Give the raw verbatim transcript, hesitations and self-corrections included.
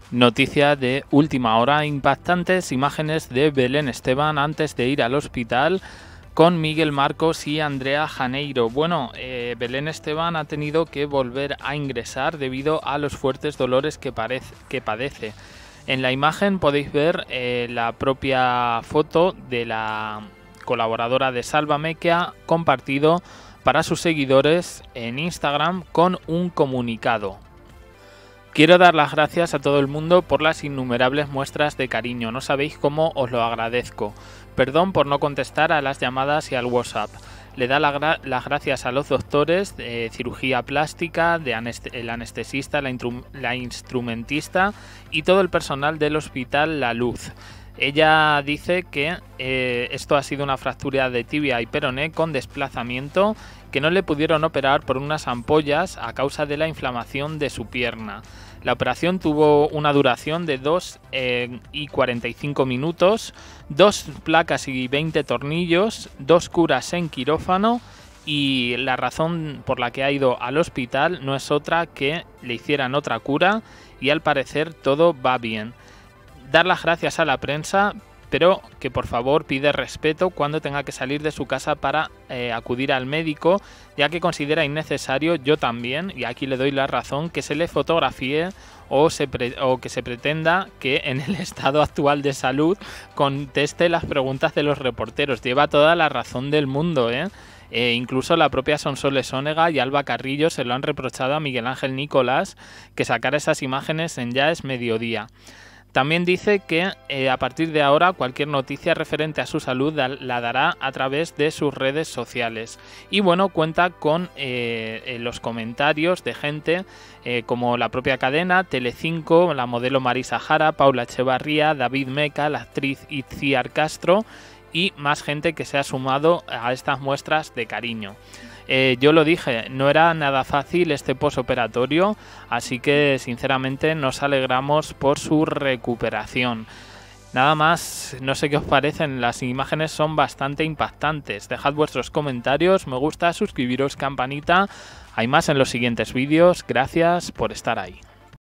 Noticia de última hora, impactantes imágenes de Belén Esteban antes de ir al hospital con Miguel Marcos y Andrea Janeiro. Bueno, eh, Belén Esteban ha tenido que volver a ingresar debido a los fuertes dolores que, parece, que padece. En la imagen podéis ver eh, la propia foto de la colaboradora de Sálvame que ha compartido para sus seguidores en Instagram con un comunicado. Quiero dar las gracias a todo el mundo por las innumerables muestras de cariño, no sabéis cómo os lo agradezco. Perdón por no contestar a las llamadas y al WhatsApp. Le da la gra las gracias a los doctores de cirugía plástica, de anest el anestesista, la, la instrumentista y todo el personal del Hospital La Luz. Ella dice que eh, esto ha sido una fractura de tibia y peroné con desplazamiento, que no le pudieron operar por unas ampollas a causa de la inflamación de su pierna. La operación tuvo una duración de dos eh, y cuarenta y cinco minutos, dos placas y veinte tornillos, dos curas en quirófano, y la razón por la que ha ido al hospital no es otra que le hicieran otra cura y al parecer todo va bien. Dar las gracias a la prensa, pero que por favor pide respeto cuando tenga que salir de su casa para eh, acudir al médico, ya que considera innecesario, yo también, y aquí le doy la razón, que se le fotografíe o, se pre o que se pretenda que en el estado actual de salud conteste las preguntas de los reporteros. Lleva toda la razón del mundo, ¿eh? Eh, incluso la propia Sonsoles Onega y Alba Carrillo se lo han reprochado a Miguel Ángel Nicolás que sacara esas imágenes en Ya es Mediodía. También dice que eh, a partir de ahora cualquier noticia referente a su salud la dará a través de sus redes sociales. Y bueno, cuenta con eh, los comentarios de gente eh, como la propia cadena, Telecinco, la modelo Marisa Jara, Paula Echevarría, David Meca, la actriz Itziar Castro y más gente que se ha sumado a estas muestras de cariño. Eh, yo lo dije, no era nada fácil este posoperatorio, así que sinceramente nos alegramos por su recuperación. Nada más, no sé qué os parecen, las imágenes son bastante impactantes. Dejad vuestros comentarios, me gusta, suscribiros, campanita. Hay más en los siguientes vídeos, gracias por estar ahí.